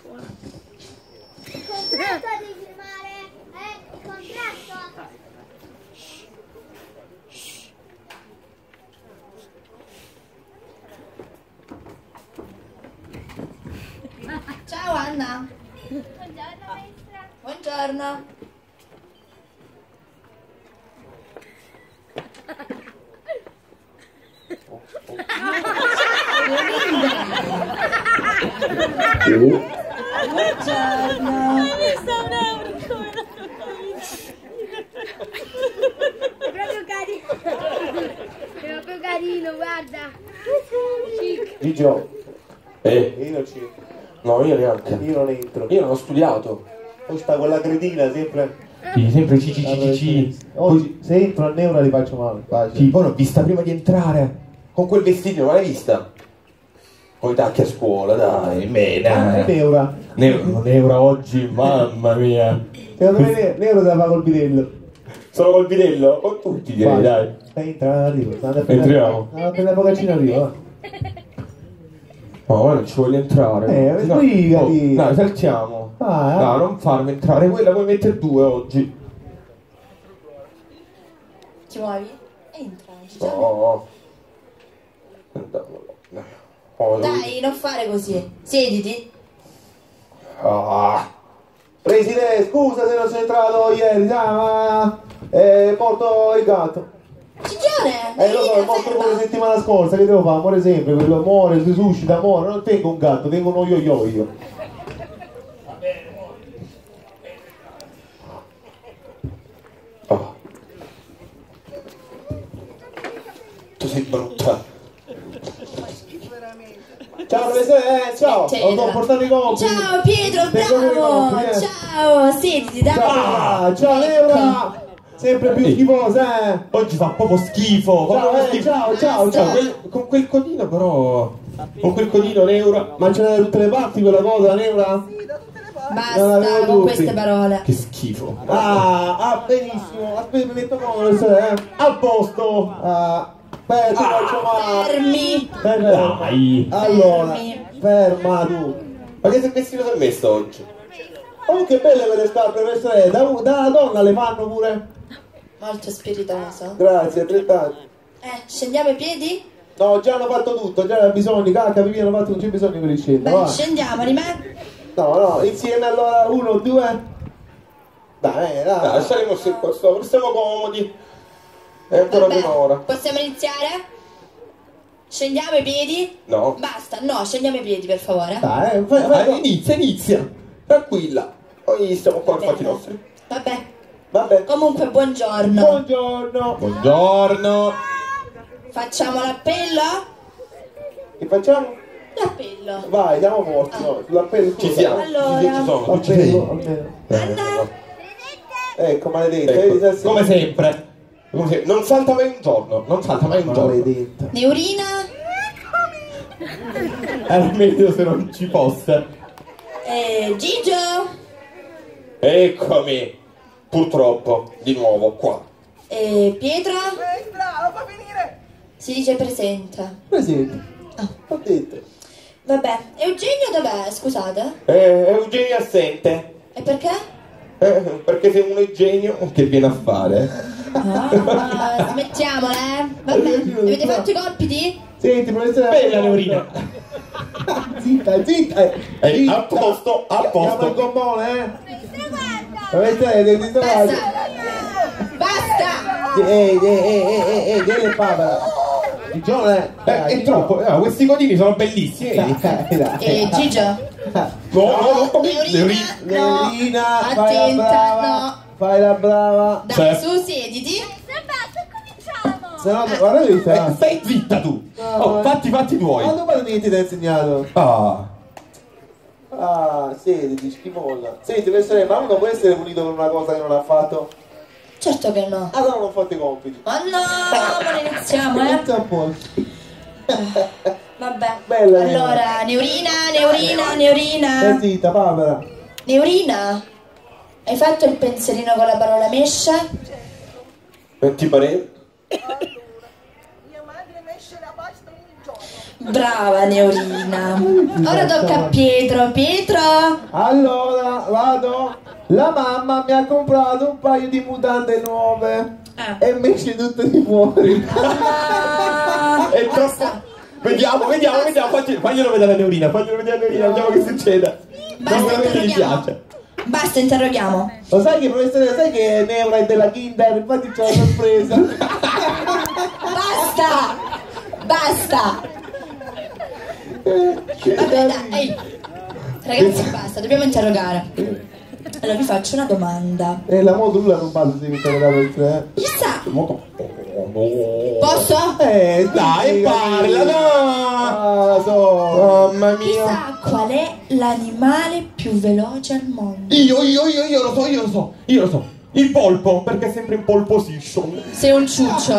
Il contratto di firmare, il contratto. Ciao Anna. Buongiorno maestra. Buongiorno. Buongiorno. È proprio carino. È proprio carino, guarda. Chic. Gigio, io non ci... No, io neanche. Io non entro. Io non ho studiato. Poi sta quella cretina sempre... Sì, sempre ci. Oggi se entro a Neura li faccio male. Sì, poi l'ho vista prima di entrare. Con quel vestito, ma l'hai vista? Con i tacchi a scuola, dai, dai. Neura. Neura oggi, mamma mia. Secondo me Neura te la fa col bidello. Solo col bidello? Con tutti direi, dai. Entra, arrivo. Entriamo. Per la pocaccina arrivo, va. No, non ci voglio entrare. No, dai, saltiamo. No, non farmi entrare, quella puoi mettere due oggi. Ti muovi? Entra. No. Dai, non fare così. Siediti. Presidente, scusa se non sono entrato ieri, ma porto il gatto. Gigione! Lo so, è morto pure la settimana scorsa, che devo fare? Muore sempre, quello muore, si suscita, muore, non tengo un gatto, tengo uno yo-yo io. Tu sei brutta. Ciao Presidente, ciao, ho portato i compiti. Ciao Pietro, bravo! Ciao, siediti, dai! Ciao Neura! Sempre più schifosa, Oggi fa proprio schifo. Ciao. Con quel codino però. Con quel codino Neura. Ma ce l'hai da tutte le parti quella cosa, Neura? Basta con queste parole. Che schifo. Benissimo. Aspetta, mi metto comodo, al posto. Ti faccio male. Fermi. Dai. Allora, ferma tu. Ma che vestito ti hai messo oggi? Oh, che belle quelle scarpe, queste da donna le fanno pure. Molto spiritoso. Grazie, altrettanto. Scendiamo i piedi? No, già hanno fatto tutto, già bisogno, cacca, pipì hanno fatto, non c'è bisogno per scendere. Beh, scendiamo, rimane. No, insieme allora, 1, 2. Dai. Staremo qua sopra, stiamo comodi. È ancora un'ora. Possiamo iniziare? Scendiamo i piedi? No. Basta, no, scendiamo i piedi per favore. Dai, inizia. Tranquilla. Poi stiamo qua per fatti nostri. Vabbè. Comunque, buongiorno. Buongiorno. Facciamo l'appello? Che facciamo? L'appello. Vai, diamo forza. L'appello. Ci siamo. Allora. Ci sono. L'appello, almeno. Anna. Ecco, maledetta. Come sempre. Non salta mai un giorno. Maledetta. Neurina. Era meglio se non ci fosse. Gigio. Eccomi. Purtroppo, di nuovo qua. Pietro. Bravo, fa finire. Si dice presenta. Presente. Ho detto. Vabbè, Eugenio dov'è? Scusate. Eugenio assente. E perché? Perché sei un Eugenio che viene a fare? Smettiamola, Vabbè, avete fatto i compiti? Senti, professore. Bella Neurina. Zitta. A posto. Chiama il gommone, Professore, devi trovare. Basta! Vieni papera. Gigione. È troppo. Questi codini sono bellissimi. Gigio. No. Neurina, attenta, fai la brava. Dai, su, siediti. Basta, cominciamo. Se no, guarda che Stai zitta tu. Fatti tuoi. Ma domani niente ti ha insegnato. Siediti, schifolla. Senti, professore, ma uno può essere punito per una cosa che non ha fatto? Certo che no. No, non ho fatto i compiti. Ma no, ma ne iniziamo, Inizia un po'. Vabbè. Bella, allora, Neurina. Stai zitta, papera. Neurina, hai fatto il pensierino con la parola mescia? Ti pare? Mia madre mesce la pasta ogni giorno. Brava Neurina. Ora tocca a Pietro. Pietro. Allora, vado. La mamma mi ha comprato un paio di mutande nuove e mi esce tutto di fuori. È troppo. Vediamo, faglielo vedere a Neurina, vediamo che succede. Sicuramente gli piace. Basta, interroghiamo. Lo sai che professore, sai che Neura è della Kinder, infatti c'è una sorpresa. Basta. Vabbè, dai, ehi. Ragazzi, basta, dobbiamo interrogare. Allora vi faccio una domanda. La modulla non basta di interrogare il 3. Chissà. Posso? Dai, parla, no! Mamma mia. Chissà qual è l'animale più veloce al mondo. Io lo so. Il polpo, perché è sempre in pole position. Sei un ciuccio.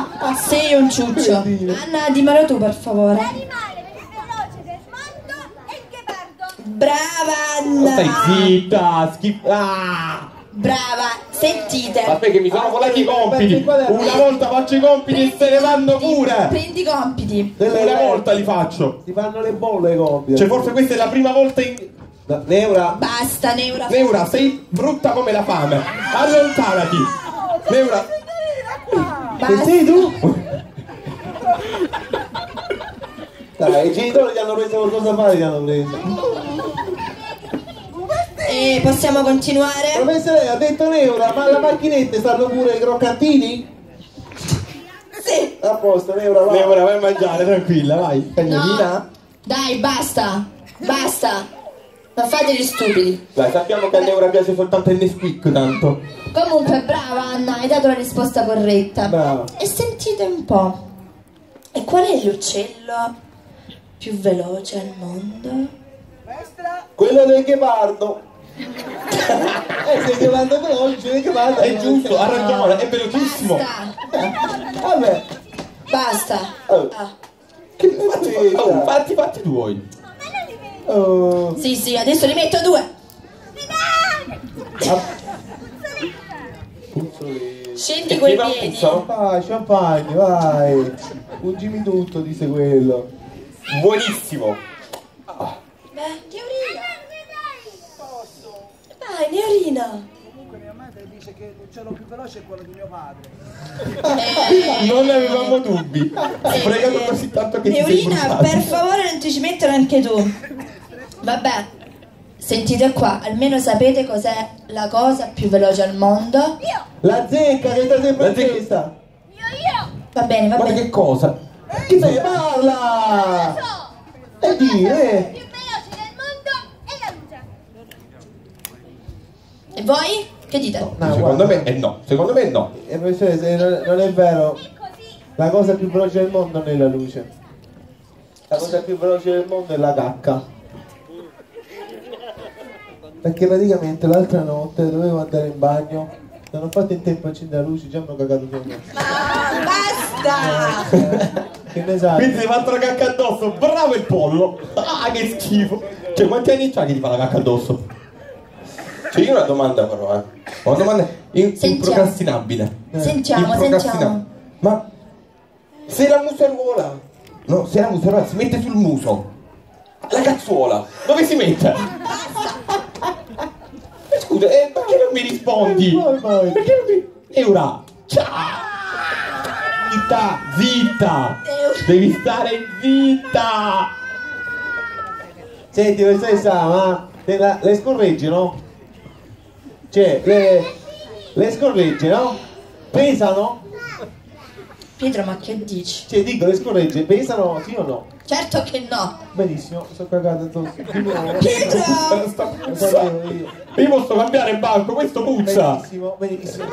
Anna, dimmelo tu per favore. L'animale più veloce del mondo è il ghepardo. Brava Anna. Stai zitta, Brava, sentite. Aspetta che mi sono volati i compiti. Una volta faccio i compiti e se ne vanno pure. Prendi i compiti. Una volta li faccio. Si fanno le bolle i compiti. Cioè forse questa è la prima volta in... Neura. Basta, Neura. Neura, sei brutta come la fame. Allontanati. Neura. Che sei tu? Dai, i genitori ti hanno preso qualcosa a fare, ti hanno preso. Possiamo continuare? Professore, ha detto Neura, ma alla macchinetta stanno pure i croccantini? Sì. A posto, Neura, vai. Neura, vai a mangiare, tranquilla, vai. Cagnolina. No. Dai, basta. Non fate gli stupidi. Dai, sappiamo che a Neura piace soltanto il Nesquik, tanto. Comunque, brava Anna, hai dato la risposta corretta. Brava. E sentite un po'. E qual è l'uccello più veloce al mondo? Maestra? Quello del ghepardo. Se ghepardo veloce, il ghepardo È giusto, ha ragione, è velocissimo. Vabbè. Basta. Fatti tuoi. Oh. Sì, adesso li metto 2. Scendi quei piedi. Vai, champagne, vai. Ungimi tutto, dice quello. Buonissimo. Neurina. Dai, Neurina. Comunque mia madre dice che l'uccello più veloce è quello di mio padre. Non ne avevamo dubbi. Fregato così tanto che ti sei Neurina, bruciato. per favore non ti ci mettere anche tu. Vabbè, sentite qua, almeno sapete cos'è la cosa più veloce al mondo? La zecca che sta sempre in testa. Io. Va bene, va Guarda bene. che cosa. Chi sei? Parla! E dire? Più veloce del mondo è la luce. E voi? Che dite? No, Secondo guarda. me no. Secondo me no. Professore, se non è vero. La cosa più veloce del mondo non è la luce. La cosa più veloce del mondo è la cacca. Perché praticamente l'altra notte dovevo andare in bagno. Non ho fatto in tempo a accendere la luce, già mi ho cagato sopra. Basta! Che ne sai? Quindi ti hai fatto la cacca addosso. Bravo il pollo. Ah, che schifo. Cioè, quanti anni c'ha che ti fa la cacca addosso? Cioè, io ho una domanda però, Ho una domanda improcrastinabile. Sentiamo. Ma se la museruola, no, se la museruola si mette sul muso, la cazzuola, dove si mette? Scusa, perché non mi rispondi? Vai. Perché non mi... Neura, ciao! Zitta! Devi stare zitta! Senti, professoressa, ma le scorregge, no? Cioè, le scorregge, no? Pesano? Pietro, ma che dici? Cioè, dico, le scorregge pesano, sì o no? Certo che no! Benissimo, sono cagato addosso. Pietro! Io posso cambiare banco, questo puzza! Benissimo.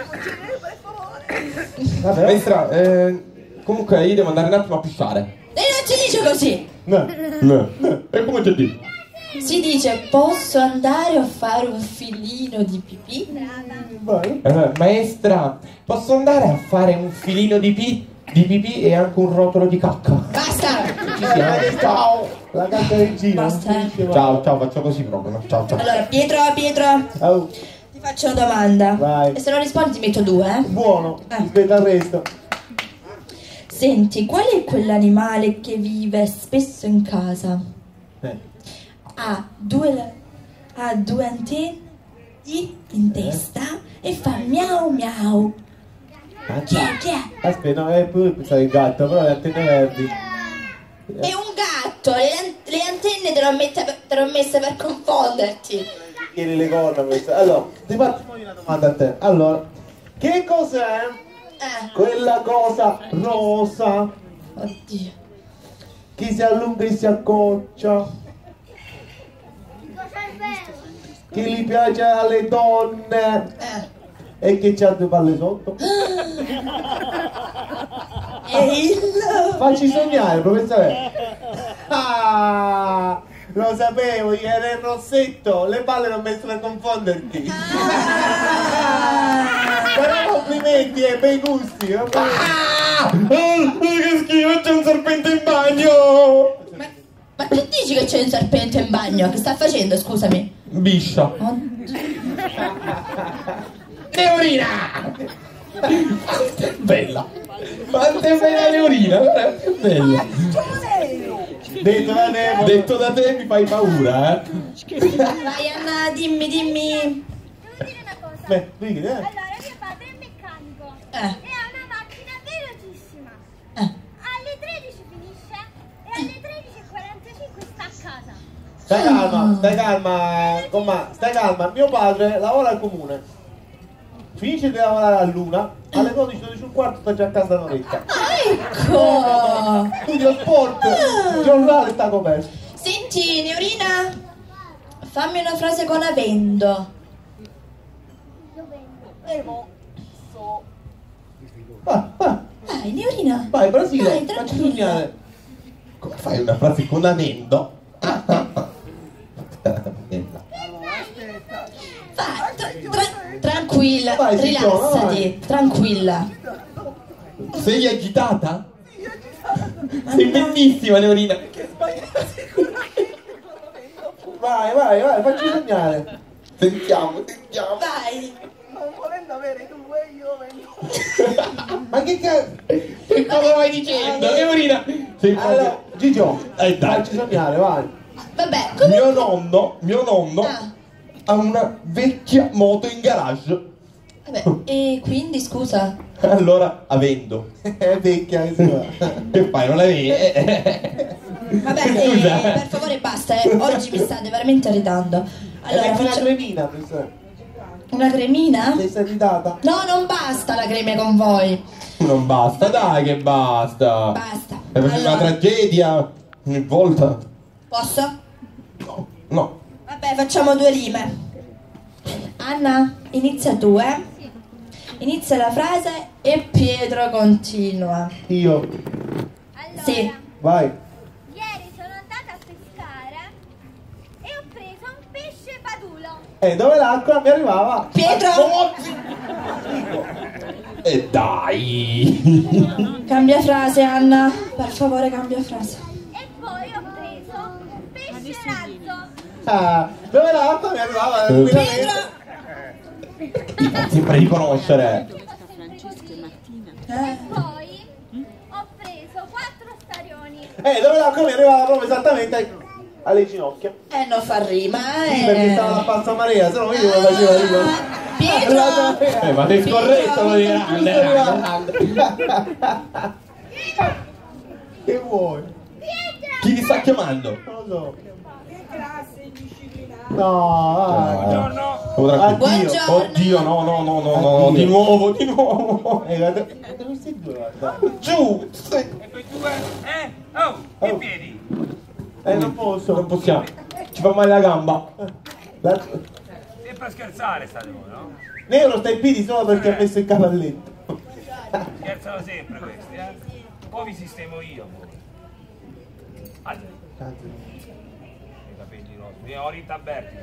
Vabbè. Maestra, comunque io devo andare un attimo a pissare. E non si dice così! No. E come ti dico? Si dice, posso andare a fare un filino di pipì? Vai. Maestra, posso andare a fare un filino di pipì e anche un rotolo di cacca? Basta! Ci siamo. Ciao! La cacca regina. Basta. Ciao, faccio così proprio. No? Ciao. Allora, Pietro, Oh, ti faccio una domanda. Vai. E se non rispondi ti metto 2, buono, Eh. rispetto al resto. Senti, qual è quell'animale che vive spesso in casa? Ha due antenne in testa e fa miau miau. Chi è? Aspetta, no, pure pensavo il gatto, però le antenne verdi. È un gatto, le antenne te l'ho messe per confonderti. Tieni le corna queste. Allora, ti faccio una domanda a te. Allora, che cos'è quella cosa rosa Oddio. che si allunga e si accoccia, che gli piace alle donne e che c'ha due palle sotto? Facci sognare, professore. Ah, lo sapevo, era il rossetto, le palle non messo per confonderti. Però complimenti e bei gusti. Che schifo, c'è un serpente in bagno! Ma che dici che c'è un serpente in bagno? Che sta facendo, scusami? Biscia. Neurina! Bella! Quanto è bella Neurina, guarda che bella! Detto da te mi fai paura, Vai Anna, dimmi. Devo dire una cosa. Beh, digli, Allora, mio padre è meccanico e ha una macchina velocissima. Alle 13 finisce e alle 13:45 sta a casa. stai calma, mio padre lavora al comune, finisce di lavorare a luna, alle 12:15 sta già a casa da un'oretta. Ecco! Studio sport, il giornale sta coperto. Senti, Neurina, fammi una frase con avendo. Dai, Neurina. Vai, Brasile, Dai, facci tranquilla. sognare. Come fai una frase con avendo? Tranquilla, Vai, rilassati, tranquilla. Sei agitata? Sei bellissima, Neurina. Vai, facci sognare. Sentiamo. Vai. Non volendo avere due, io vengo. Ma che cazzo? Che cosa vai dicendo, Neurina? Sei Allora, Gigio, dai. facci sognare, vai. Vabbè, come... Mio nonno ha una vecchia moto in garage. Vabbè, e quindi, scusa? Allora, avendo. È vecchia, che si fa. Che fai, non la vedi? Vabbè, Scusa. per favore basta, oggi mi state veramente irritando. Allora, È una faccio... cremina, professore. Una cremina? Sei irritata? No, non basta la crema con voi. Non basta, dai che basta. Basta. È per una tragedia ogni volta. Posso? No. Vabbè, facciamo due rime. Anna, inizia tu, Inizia la frase e Pietro continua. Io. Allora, Sì. Vai. ieri sono andata a pescare e ho preso un pesce padulo. E dove l'acqua mi arrivava? Pietro, E dai. cambia frase, Anna. Per favore, cambia frase. E poi ho preso un pesce razzo. Ah, dove l'acqua mi arrivava? Pietro! Ti fa sempre riconoscere. E poi ho preso 4 starioni. Dove l'acqua mi arrivava proprio esattamente alle ginocchia. Non fa rima, Sì, perché stava la pazza Maria, se no vedi come faceva io. Pietro! Ma sei scorretto, lo grande. Che vuoi? Chi ti sta chiamando? Non lo so. No, Buongiorno. Buongiorno. Oddio, no, di nuovo. guarda, dove sei due, guarda? Giù. E quei due, oh, in piedi. Non posso. Non possiamo. Ci fa male la gamba. Sempre a scherzare state voi, no? Nero sta in piedi solo perché ha messo il cavalletto. Scherzano sempre questi, Poi vi sistemo io, voi. Allora, i capelli rossi, ho Rita Berti.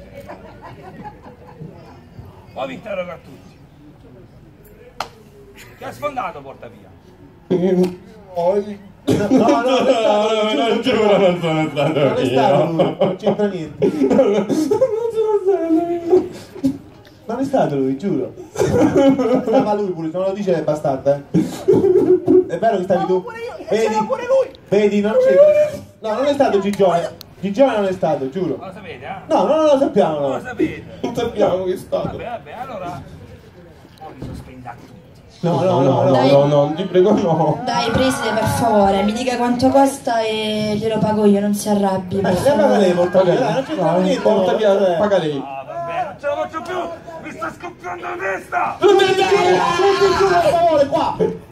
Poi vi interrogo a tutti. Chi ha sfondato porta via? No, giuro, non sono stato non è stato lui, non c'entra niente. Non è stato lui, giuro. Stava lui pure, se non lo dice è bastarda, è vero che stavi tu? Pure io, Vedi? c'era pure lui. Vedi, non c'è. No, non è stato Gigione. Gigione non è stato, giuro. Lo sapete, eh? No, non lo sappiamo. Non No. lo sapete. Non sappiamo che è stato. Vabbè, allora. Poi li sospendiamo tutti. No, ti prego no. Dai, preside, per favore, mi dica quanto costa e glielo pago io, non si arrabbi. Per Paga favore. lei, porta via. Dai, non c'è niente. Porta via, paga lei. Ah, vabbè, non ce la faccio più. Mi sta scoppiando la testa. Non ti giuro, per favore, qua.